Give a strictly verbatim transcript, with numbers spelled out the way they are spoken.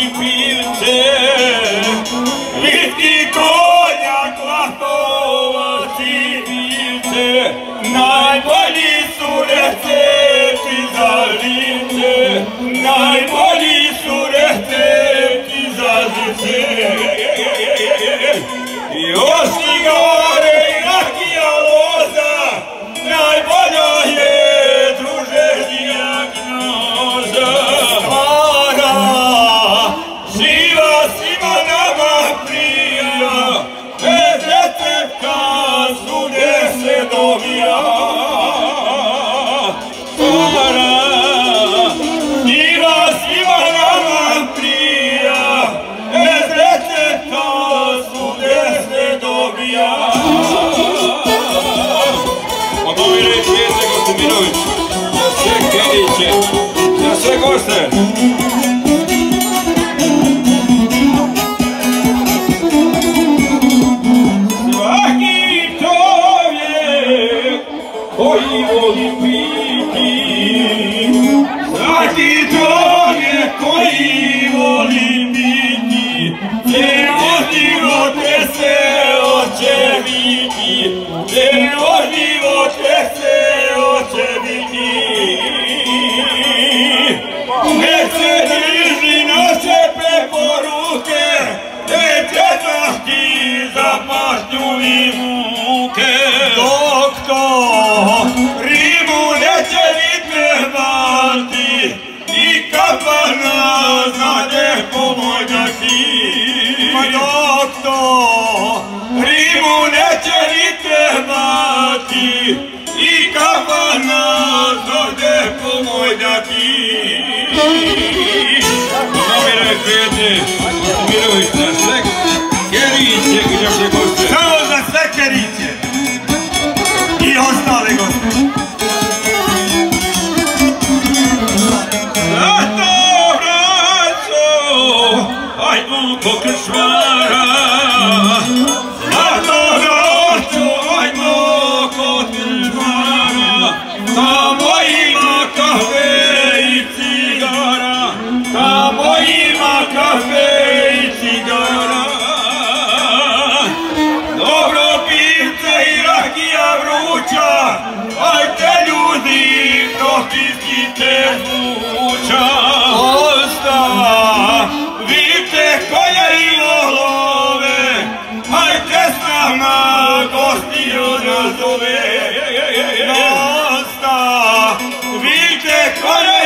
voli pivce, vitki konjak, lahovac i pivce, najbolji su recepti za živce, najbolji su recepti za živce. Još cigare i rakija loza, najbolja je druže dijagnoza. Stara, živa svima nama prija, bez recepta svude se dobija. Stara, živa svima nama prija, bez recepta svude se dobija. Pogoviraj pjesme Gostimirović, za sve Keniće, za sve goste. Svaki čovjek koji voli piti, svaki čovjek koji voli piti, cijelo živote se hoće biti, cijelo živote se hoće biti. Nek se drži naše preporuke, neće znati za pažnju i muke. Dok to rimu neće ni trebati, ni kafana znade pomođati. Dok to rimu neće ni trebati, i kafana znade pomođati. Pogoviraj pjesme Gostimirović, za sve Keniće i za sve goste. Samo za sve Keniće i ostale goste. Zato braćo, ajmo ko krčmara, zato braćo, ajmo ko krčmara, tamo ima kafe i cigara, tamo ima kafe i cigara. Dobro pivce i rakija vruća, ajte ljudi, propisite zvuča. Ostavite konje i volove, ajte s nama gostiju nazove. Ostavite konje